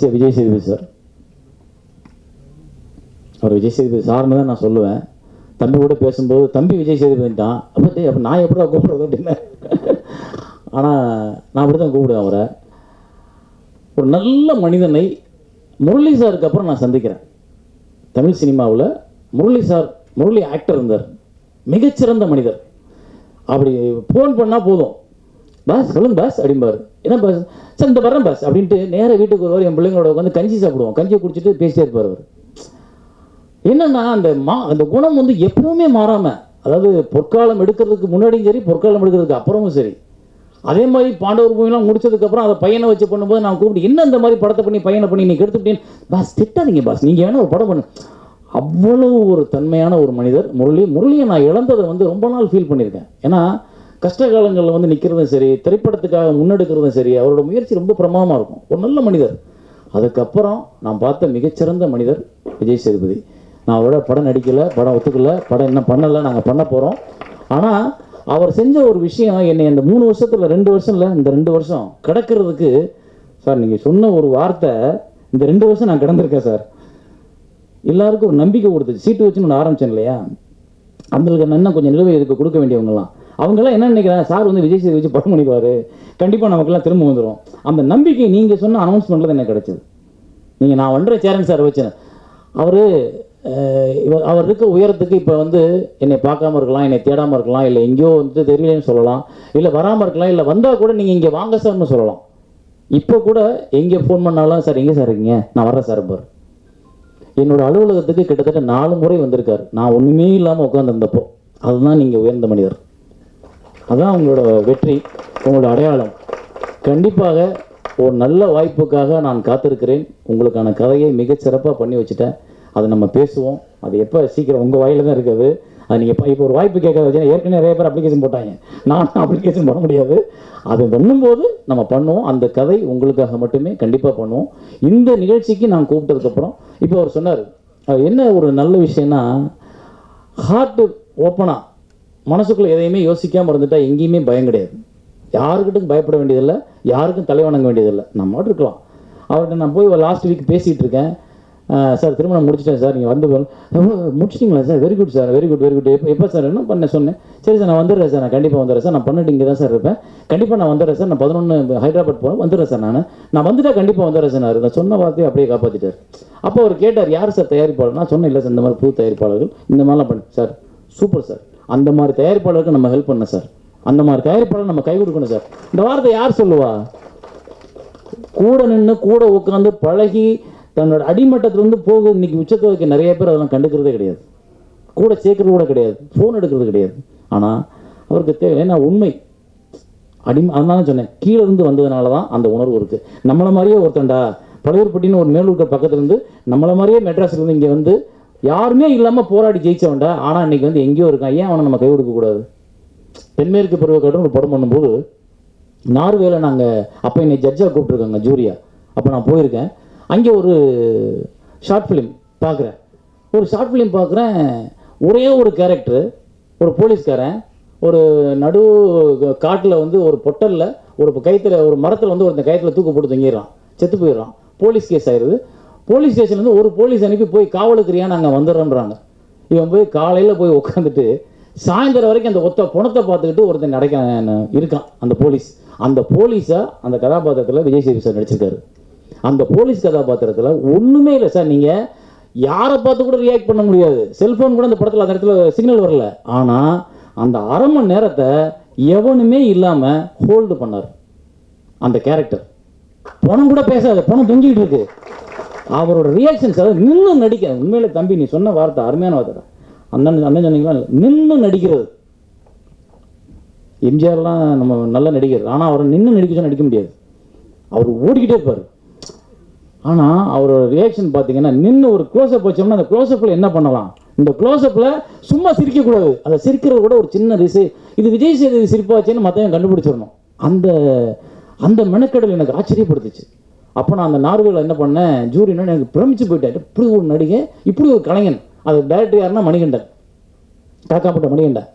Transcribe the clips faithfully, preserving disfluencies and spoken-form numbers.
நடித்த விஜய் சேதுபதி சார். அவர் விஜய் சேதுபதி சார்னு தான் நான் சொல்லுவேன். தம்பி கூட பேசும்போது தம்பி விஜய் சேதுபதி தான். அப்போ டே அப்போ நான் எப்படி கூப்பிடுறது அப்படின்னு. ஆனால் நான் அப்படி தான் கூப்பிடுவேன் அவரை. ஒரு நல்ல மனிதனை முரளி சாருக்கு அப்புறம் நான் சந்திக்கிறேன். தமிழ் சினிமாவில் முரளி சார், முரளி ஆக்டர் இருந்தார், மிகச்சிறந்த மனிதர். அப்படி ஃபோன் பண்ணால் போதும், பாஸ் சொல்லுங்க பாஸ் அப்படிம்பாரு. என்ன பாஸ் சார் இந்த வரேன் பாஸ் அப்படின்ட்டு நேராக வீட்டுக்கு வருவார். என் பிள்ளைங்களோட உட்காந்து கஞ்சி சாப்பிடுவோம், கஞ்சியை குடிச்சிட்டு பேசிட்டே இருப்பார் அவர். என்னென்னா அந்த மா அந்த குணம் வந்து எப்பவுமே மாறாமல், அதாவது பொற்காலம் எடுக்கிறதுக்கு முன்னாடியும் சரி, பொற்காலம் எடுக்கிறதுக்கு அப்புறமும் சரி. அதே மாதிரி பாண்டவர் பூமியெல்லாம் முடிச்சதுக்கப்புறம் அதை பையனை வச்சு பண்ணும்போது நான் கூப்பிட்டு என்ன இந்த மாதிரி படத்தை பண்ணி பையனை பண்ணி நீ கெடுத்துட்டேன் பாஸ், திட்டாதீங்க பாஸ், நீங்கள் வேணா ஒரு படம் பண்ணு. அவ்வளவு ஒரு தன்மையான ஒரு மனிதர் முரளி. முரளியை நான் இழந்ததை வந்து ரொம்ப நாள் ஃபீல் பண்ணியிருக்கேன். ஏன்னா கஷ்ட காலங்களில் வந்து நிற்கிறதும் சரி, திரைப்படத்துக்காக முன்னெடுக்கிறதும் சரி, அவரோட முயற்சி ரொம்ப பிரமாதமாக இருக்கும். ஒரு நல்ல மனிதர். அதுக்கப்புறம் நான் பார்த்த மிகச்சிறந்த மனிதர் விஜய் சேதுபதி. நான் அவரோட படம் நடிக்கலை, படம் ஒத்துக்கலை, படம் இன்னும் பண்ணலை, நாங்கள் பண்ண போகிறோம். ஆனால் அவர் செஞ்ச ஒரு விஷயம் என்னை இந்த மூணு வருஷத்தில் ரெண்டு வருஷம் இல்லை இந்த ரெண்டு வருஷம் கிடக்கிறதுக்கு சார், நீங்கள் சொன்ன ஒரு வார்த்தை, இந்த ரெண்டு வருஷம் நான் கிடந்திருக்கேன் சார். எல்லாருக்கும் ஒரு நம்பிக்கை கொடுத்துச்சு. சீட்டு வச்சுன்னு ஒன்று ஆரம்பித்தேன் இல்லையா, அவங்களுக்கு நான் இன்னும் கொஞ்சம் நிலுவை இதுக்கு கொடுக்க வேண்டியவங்கலாம். அவங்கெல்லாம் என்ன நினைக்கிறாங்க, சார் வந்து விஜய் சேதுபதி வச்சு படம் பண்ணிடுவார், கண்டிப்பாக நமக்கெல்லாம் திரும்ப வந்துடும். அந்த நம்பிக்கை நீங்கள் சொன்ன அனௌன்ஸ்மெண்ட்டில் தான் எனக்கு கிடச்சிது. நீங்கள் நான் ஒன்றரை சேரன் சார் வச்சேன். அவர் இவர் அவர் இருக்க உயரத்துக்கு இப்போ வந்து என்னை பார்க்காம இருக்கலாம், என்னை தேடாமல் இருக்கலாம், இல்லை எங்கேயோ வந்து தெரியலன்னு சொல்லலாம், இல்லை வராமல் இருக்கலாம், இல்லை வந்தால் கூட நீங்கள் இங்கே வாங்க சார்னு சொல்லலாம். இப்போ கூட எங்கே ஃபோன் பண்ணாலும் சார் எங்கே சார் இருக்கீங்க, நான் வர்றேன் சார் பார். என்னோட அலுவலகத்துக்கு கிட்டத்தட்ட நாலு முறை வந்திருக்கார், நான் ஒன்றுமே இல்லாமல் உட்காந்துருந்தப்போ. அதுதான் நீங்கள் உயர்ந்த மனிதர், அதுதான் உங்களோட வெற்றி, உங்களோட அடையாளம். கண்டிப்பாக ஒரு நல்ல வாய்ப்புக்காக நான் காத்திருக்கிறேன். உங்களுக்கான கதையை மிகச்சிறப்பாக பண்ணி வச்சுட்டேன். அதை நம்ம பேசுவோம். அது எப்போ சீக்கிரம் உங்கள் வாயில் தான் இருக்குது. அது நீங்கள் இப்போ ஒரு வாய்ப்பு கேட்க வச்சுன்னா ஏற்கனவே நிறைய பேர் அப்ளிகேஷன் போட்டாங்க, நான் அப்ளிகேஷன் பண்ண முடியாது. அது பண்ணும்போது நம்ம பண்ணுவோம். அந்த கதை உங்களுக்காக மட்டுமே கண்டிப்பாக பண்ணுவோம். இந்த நிகழ்ச்சிக்கு நான் கூப்பிட்டதுக்கப்புறம் இப்போ அவர் சொன்னார், என்ன ஒரு நல்ல விஷயம்னா, ஹார்ட்டு ஓப்பனாக மனசுக்குள்ளே எதையுமே யோசிக்காமல் இருந்துட்டா எங்கேயுமே பயம் கிடையாது. யாருக்கிட்டும் பயப்பட வேண்டியதில்லை, யாருக்கும் தலைவணங்க வேண்டியதில்லை. நம்ம மட்டும் இருக்கலாம். அவர்கிட்ட நான் போய் லாஸ்ட் வீக் பேசிகிட்டு இருக்கேன். சார் திருமணம் முடிச்சிட்டேன் சார், நீங்கள் வந்து முடிச்சிட்டிங்களா sir, very good sir, very good very good. எப்போ எப்போ சார் என்ன பண்ண சொன்னேன், சரி சார் நான் வந்துடுறேன் சார், நான் கண்டிப்பாக வந்துடுறேன் சார், நான் பண்ணிட்டு இங்கே தான் சார் இருப்பேன், கண்டிப்பாக நான் வந்துடுறேன் சார், நான் பதினொன்று ஹைதராபாத் போகிறேன், வந்துடுறேன் சார், நான் நான் வந்துட்டா கண்டிப்பாக வந்துடுறேன் சார். நான் சொன்ன வார்த்தையை அப்படியே காப்பாற்றிட்டார். அப்போ அவர் கேட்டார், யார் சார் தயாரிப்பாளர்? நான் சொன்னேன், இல்லை சார் இந்த மாதிரி புது தயாரிப்பாளர்கள் இந்த மாதிரிலாம் பண்ணி சார். சூப்பர் சார், அந்த மாதிரி தயாரிப்பாளருக்கு நம்ம ஹெல்ப் பண்ண சார், அந்த மாதிரி தயாரிப்பாளர் நம்ம கை கொடுக்கணும் சார். இந்த வார்த்தை யார் சொல்லுவா? கூட நின்று கூட உட்காந்து பழகி தன்னோட அடிமட்டத்திலேருந்து போகுது. இன்னைக்கு உச்சத்தை வைக்க நிறைய பேர் அதெல்லாம் கண்டுக்கிறதே கிடையாது, கூட சேர்க்கறது கூட கிடையாது, ஃபோன் எடுக்கிறது கிடையாது. ஆனால் அவருக்கு தேவை, ஏன்னா உண்மை அடிமை. அதனால சொன்னேன், கீழே இருந்து வந்ததுனால தான் அந்த உணர்வு இருக்குது. நம்மளை மாதிரியே ஒருத்தண்டா பழையூர்பட்டின்னு ஒரு மேலூருக்கு பக்கத்துலேருந்து நம்மளை மாதிரியே மெட்ராஸ்லேருந்து இங்கே வந்து யாருமே இல்லாமல் போராடி ஜெயிச்சவன்டா. ஆனால் இன்னைக்கு வந்து எங்கேயோ இருக்கான். ஏன் அவனை நம்ம கை கொடுக்கக்கூடாது? தென்மேற்கு பருவக்காட்டுன்னு ஒரு படம் பண்ணும்போது நார்வேல நாங்கள் அப்போ என்னை ஜட்ஜாக கூப்பிட்ருக்காங்க, ஜூரியா. அப்போ நான் போயிருக்கேன். அங்கே ஒரு ஷார்ட் ஃபிலிம் பார்க்குறேன். ஒரு ஷார்ட் ஃபிலிம் பார்க்குறேன். ஒரே ஒரு கேரக்டரு, ஒரு போலீஸ்காரன் ஒரு நடு காட்டில் வந்து ஒரு பொட்டலில் ஒரு கயிற்றுல ஒரு மரத்தில் வந்து ஒருத்தன் கயிற்றுல தூக்கு போட்டு தங்கிடுறான், செத்து போயிடுறான். போலீஸ் கேஸ் ஆயிடுது. போலீஸ் ஸ்டேஷன்லேருந்து ஒரு போலீஸ் அனுப்பி போய் காவலுக்குறியா நாங்கள் வந்துடுறோன்றாங்க. இவன் போய் காலையில் போய் உட்காந்துட்டு சாயந்தரம் வரைக்கும் அந்த ஒத்த பணத்தை பார்த்துக்கிட்டு ஒருத்தன் நடக்க இருக்கான் அந்த போலீஸ். அந்த போலீஸை அந்த கதாபாத்திரத்தில் விஜய் சேதுபதி சார் நடிச்சிருக்காரு. அந்த போலீஸ் கதாபாத்திரத்தில் ஒன்றுமே இல்லை சார். நீங்கள் யாரை பார்த்து கூட ரியாக்ட் பண்ண முடியாது. செல்ஃபோன் கூட அந்த படத்தில் அந்த இடத்துல சிக்னல் வரல. ஆனால் அந்த அரை மணி நேரத்தை எவனுமே இல்லாமல் ஹோல்டு பண்ணார் அந்த கேரக்டர். பணம் கூட பேசாது, பணம் தொங்கிட்டு இருக்கு. அவரோட ரியாக்ஷன்ஸ், அதாவது நின்று நடிக்க. உண்மையிலே தம்பி நீ சொன்ன வார்த்தை அருமையான வார்த்தை. அண்ணன் அண்ணன் சொன்னீங்களா, இல்லை நின்று நடிக்கிறது. எம்ஜிஆர்லாம் நம்ம நல்ல நடிகர், ஆனால் அவரை நின்று நடிக்க சொன்னால் நடிக்க முடியாது. அவர் ஓடிக்கிட்டே இருப்பார். ஆனால் அவரோட ரியாக்ஷன் பார்த்தீங்கன்னா நின்று ஒரு க்ளோஸ்அப் வச்சோம்னா அந்த க்ளோஸ்அப்பில் என்ன பண்ணலாம், இந்த க்ளோஸ்அப்பில் சும்மா சிரிக்கக்கூடாது, அதை சிரிக்கிறது கூட ஒரு சின்ன ரிசை. இது விஜய் சேதுபதி சிரிப்பாச்சுன்னு மற்றவங்க கண்டுபிடிச்சிடணும். அந்த அந்த மெனக்கடல் எனக்கு ஆச்சரியப்படுத்துச்சு. அப்போ நான் அந்த நார்வேல என்ன பண்ணேன், ஜூரினா எனக்கு பிரமிச்சு போயிட்டேன். இப்படி ஒரு நடிகை, இப்படி ஒரு கலைஞன். அது டைரக்டர் யாருன்னா மணிகண்டன், காக்காப்பட்ட மணிகண்டன்.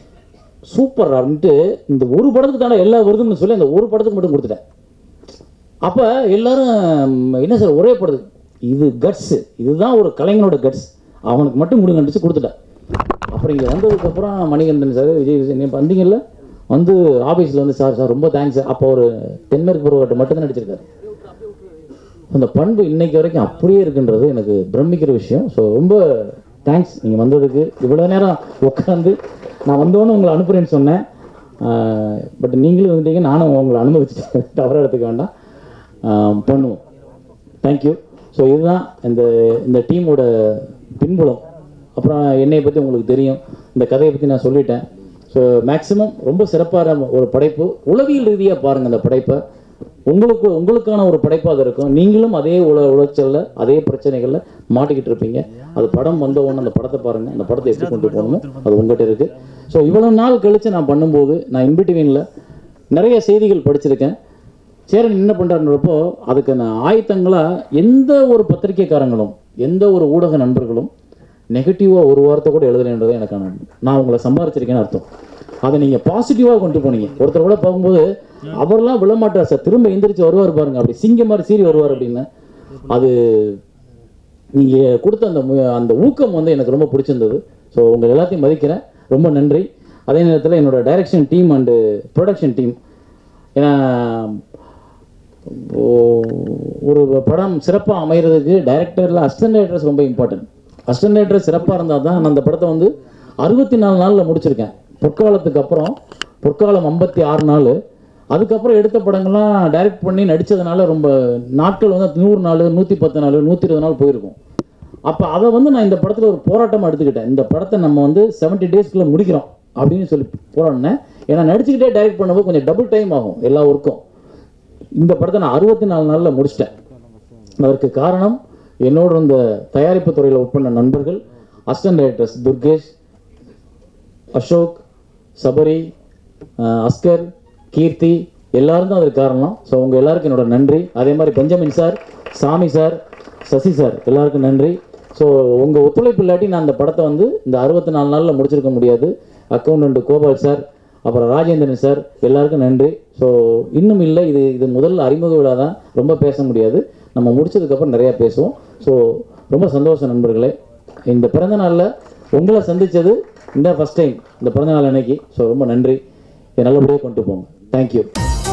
சூப்பர் அப்படின்ட்டு இந்த ஒரு படத்துக்கு தானே எல்லா வருதுன்னு சொல்லி அந்த ஒரு படத்துக்கு மட்டும் கொடுத்துட்டேன். அப்போ எல்லாரும் என்ன சார் ஒரே படுது, இது கட்ஸு, இதுதான் ஒரு கலைஞனோட கட்ஸ், அவனுக்கு மட்டும் முடிவு கண்டிச்சு கொடுத்துட்டேன். அப்புறம் இங்கே வந்ததுக்கப்புறம் மணிகண்டன் சார், விஜய் விஜய் நீங்கள் வந்தீங்கல்ல, வந்து ஆஃபீஸில் வந்து சார் சார் ரொம்ப தேங்க்ஸ் சார், அப்போ ஒரு தென்மேற்கு பருவத்தை மட்டும்தான் நடிச்சிருக்காரு. அந்த பண்பு இன்னைக்கு வரைக்கும் அப்படியே இருக்குன்றது எனக்கு பிரமிக்கிற விஷயம். ஸோ ரொம்ப தேங்க்ஸ் நீங்கள் வந்ததுக்கு. இவ்வளோ நேரம் உட்காந்து நான் வந்தோன்னு உங்களை அனுப்புகிறேன்னு சொன்னேன், பட் நீங்களும் வந்துட்டீங்க, நானும் உங்களை அனுமதிச்சிட்டேன், தவறாக எடுத்துக்க வேண்டாம், பண்ணுவோம். தேங்க்யூ. ஸோ இதுதான் இந்த இந்த டீமோட பின்புலம். அப்புறம் என்னை பற்றி உங்களுக்கு தெரியும், இந்த கதையை பற்றி நான் சொல்லிட்டேன். ஸோ மேக்ஸிமம் ரொம்ப சிறப்பான ஒரு படைப்பு, உளவியல் ரீதியாக பாருங்கள் அந்த படைப்பை, உங்களுக்கு உங்களுக்கான ஒரு படைப்பாக அது இருக்கும். நீங்களும் அதே உல உளைச்சலில் அதே பிரச்சனைகளில் மாட்டிக்கிட்டு இருப்பீங்க. அது படம் வந்த உடனே அந்த படத்தை பாருங்கள், அந்த படத்தை எப்படி கொண்டு போகணுமோ அது உங்கள்கிட்ட இருக்குது. ஸோ இவ்வளோ நாள் கழித்து நான் பண்ணும்போது நான் இன்பிட்வீனில் நிறைய செய்திகள் படிச்சிருக்கேன். சேரன் என்ன பண்ணுறாருன்றப்போ அதுக்கு நான் ஆயத்தங்களாக எந்த ஒரு பத்திரிகைக்காரங்களும் எந்த ஒரு ஊடக நண்பர்களும் நெகட்டிவாக ஒரு வார்த்தை கூட எழுதலைன்றது எனக்கான, நான் உங்களை சம்பாரிச்சிருக்கேன்னு அர்த்தம். அதை நீங்கள் பாசிட்டிவாக கொண்டு போனீங்க. ஒருத்தர் கூட பார்க்கும்போது அவர்லாம் விழமாட்டார் சார், திரும்ப எந்திரிச்சு வருவார் பாருங்க, அப்படி சிங்கம் மாதிரி சீறி வருவார் அப்படின்னு. அது நீங்கள் கொடுத்த அந்த அந்த ஊக்கம் வந்து எனக்கு ரொம்ப பிடிச்சிருந்தது. ஸோ உங்கள் எல்லாத்தையும் மதிக்கிறேன், ரொம்ப நன்றி. அதே நேரத்தில் என்னோட direction team and production team, ஏன்னா ஒரு படம் சிறப்பாக அமைகிறதுக்கு டைரக்டரில் அசிஸ்டன்ட் டைரக்டர்ஸ் ரொம்ப இம்பார்ட்டன்ட். அசிஸ்டன்ட் டைரக்டர் சிறப்பாக இருந்தால் தான் நான் அந்த படத்தை வந்து அறுபத்தி நாலு நாளில் முடிச்சிருக்கேன். பொற்காலத்துக்கு அப்புறம், பொற்காலம் ஐம்பத்தி ஆறு நாள், அதுக்கப்புறம் எடுத்த படங்கள்லாம் டைரக்ட் பண்ணி நடித்ததுனால ரொம்ப நாட்கள் வந்து நூறு நாள், நூற்றி பத்து நாள், நூற்றி இருபது நாள் போயிருக்கும். அப்போ அதை வந்து நான் இந்த படத்தில் ஒரு போராட்டமாக எடுத்துக்கிட்டேன். இந்த படத்தை நம்ம வந்து செவன்ட்டி டேஸ்க்குள்ளே முடிக்கிறோம் அப்படின்னு சொல்லி போராடினேன். ஏன்னா நடிச்சுக்கிட்டே டைரக்ட் பண்ணும்போது கொஞ்சம் டபுள் டைம் ஆகும் எல்லா ஒர்க்கும். இந்த படத்தை நான் அறுபத்தி நாலு நாளில் முடிச்சிட்டேன். அதற்கு காரணம் என்னோட இந்த தயாரிப்பு துறையில் ஒர்க் பண்ண நண்பர்கள், அசிஸ்டன்ட் டைரக்டர்ஸ் துர்கேஷ், அசோக், சபரி, அஸ்கர், கீர்த்தி, எல்லாரும் தான் அதுக்கு காரணம். ஸோ உங்கள் எல்லாருக்கும் என்னோட நன்றி. அதே மாதிரி Benjamin sir, Sami sir, Sasi sir, எல்லாருக்கும் நன்றி. ஸோ உங்கள் ஒத்துழைப்பு இல்லாட்டி நான் இந்த படத்தை வந்து இந்த அறுபத்தி நாலு நாளில் முடிச்சிருக்க முடியாது. அக்கௌண்டன்ட் கோபால் சார், அப்புறம் ராஜேந்திரன் சார், எல்லாருக்கும் நன்றி. ஸோ இன்னும் இல்லை, இது இது முதல் அறிமுக விழா தான், ரொம்ப பேச முடியாது, நம்ம முடிச்சதுக்கப்புறம் நிறையா பேசுவோம். ஸோ ரொம்ப சந்தோஷம் நண்பர்களே. இந்த பிறந்த நாளில் உங்களை சந்தித்தது இந்த ஃபஸ்ட் டைம், இந்த பிறந்த நாள் அன்னைக்கு. ஸோ ரொம்ப நன்றி, இதை நல்லபடியாக கொண்டு போங்க. தேங்க்யூ.